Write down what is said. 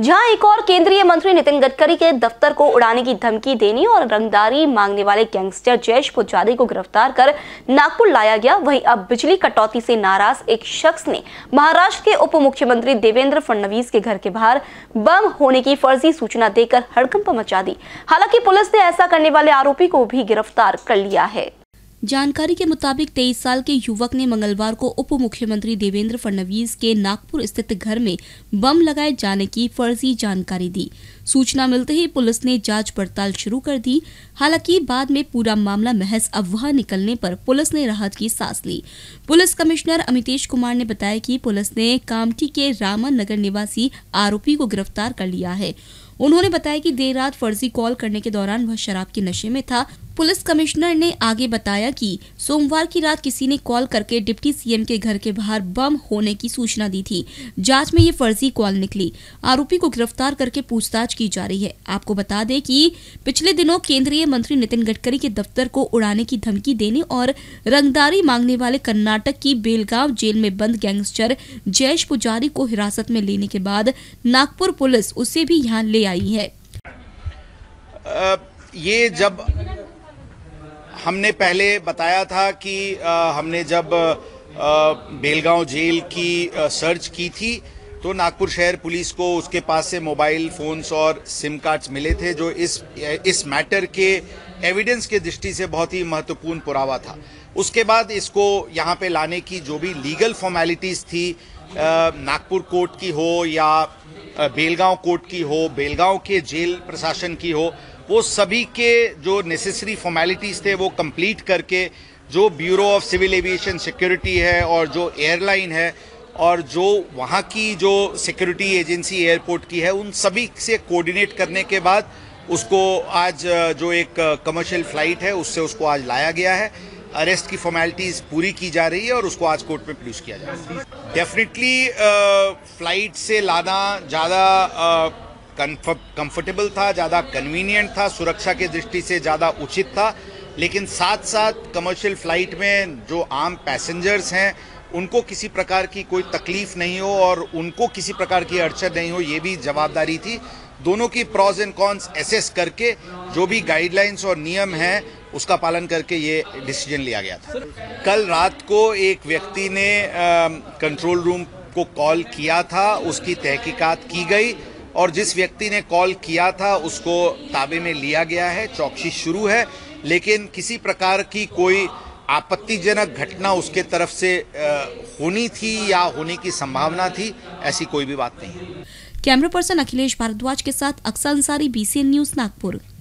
जहां एक और केंद्रीय मंत्री नितिन गडकरी के दफ्तर को उड़ाने की धमकी देने और रंगदारी मांगने वाले गैंगस्टर जयेश पुजारी को गिरफ्तार कर नागपुर लाया गया। वहीं अब बिजली कटौती से नाराज एक शख्स ने महाराष्ट्र के उप मुख्यमंत्री देवेंद्र फडणवीस के घर के बाहर बम होने की फर्जी सूचना देकर हड़कंप मचा दी। हालांकि पुलिस ने ऐसा करने वाले आरोपी को भी गिरफ्तार कर लिया है। जानकारी के मुताबिक 23 साल के युवक ने मंगलवार को उप मुख्यमंत्री देवेंद्र फडणवीस के नागपुर स्थित घर में बम लगाए जाने की फर्जी जानकारी दी। सूचना मिलते ही पुलिस ने जांच पड़ताल शुरू कर दी। हालांकि बाद में पूरा मामला महज अफवाह निकलने पर पुलिस ने राहत की सांस ली। पुलिस कमिश्नर अमितेश कुमार ने बताया कि पुलिस ने कामठी के रामन नगर निवासी आरोपी को गिरफ्तार कर लिया है। उन्होंने बताया कि देर रात फर्जी कॉल करने के दौरान वह शराब के नशे में था। पुलिस कमिश्नर ने आगे बताया कि सोमवार की रात किसी ने कॉल करके डिप्टी सीएम के घर के बाहर बम होने की सूचना दी थी। जांच में ये फर्जी कॉल निकली। आरोपी को गिरफ्तार करके पूछताछ की जा रही है। आपको बता दें कि पिछले दिनों केंद्रीय मंत्री नितिन गडकरी के दफ्तर को उड़ाने की धमकी देने और रंगदारी मांगने वाले कर्नाटक की बेलगांव जेल में बंद गैंगस्टर जयेश पुजारी को हिरासत में लेने के बाद नागपुर पुलिस उसे भी यहाँ ले आई है। ये जब हमने पहले बताया था कि हमने जब बेलगांव जेल की सर्च की थी तो नागपुर शहर पुलिस को उसके पास से मोबाइल फोन्स और सिम कार्ड्स मिले थे, जो इस मैटर के एविडेंस के दृष्टि से बहुत ही महत्वपूर्ण पुरावा था। उसके बाद इसको यहाँ पे लाने की जो भी लीगल फॉर्मेलिटीज़ थी, नागपुर कोर्ट की हो या बेलगांव कोर्ट की हो, बेलगांव के जेल प्रशासन की हो, वो सभी के जो नेसेसरी फॉर्मेलिटीज़ थे वो कंप्लीट करके जो bureau of civil aviation security है और जो एयरलाइन है और जो वहाँ की जो सिक्योरिटी एजेंसी एयरपोर्ट की है, उन सभी से कोऑर्डिनेट करने के बाद उसको आज जो एक कमर्शियल फ्लाइट है उससे उसको आज लाया गया है। अरेस्ट की फॉर्मेलिटीज़ पूरी की जा रही है और उसको आज कोर्ट में प्रोड्यूस किया जाएगा। डेफिनेटली फ्लाइट से लाना ज़्यादा कंफर्टेबल था, ज़्यादा कन्वीनियंट था, सुरक्षा के दृष्टि से ज़्यादा उचित था। लेकिन साथ साथ कमर्शियल फ्लाइट में जो आम पैसेंजर्स हैं उनको किसी प्रकार की कोई तकलीफ नहीं हो और उनको किसी प्रकार की अड़चन नहीं हो, ये भी जवाबदारी थी। दोनों की प्रोज एंड कॉन्स एसेस करके जो भी गाइडलाइंस और नियम हैं उसका पालन करके ये डिसीजन लिया गया था। कल रात को एक व्यक्ति ने कंट्रोल रूम को कॉल किया था, उसकी तहकीकात की गई और जिस व्यक्ति ने कॉल किया था उसको ताबे में लिया गया है। चौकसी शुरू है, लेकिन किसी प्रकार की कोई आपत्तिजनक घटना उसके तरफ से होनी थी या होने की संभावना थी, ऐसी कोई भी बात नहीं है। कैमरा पर्सन अखिलेश भारद्वाज के साथ अक्सर अंसारी, BCN न्यूज़, नागपुर।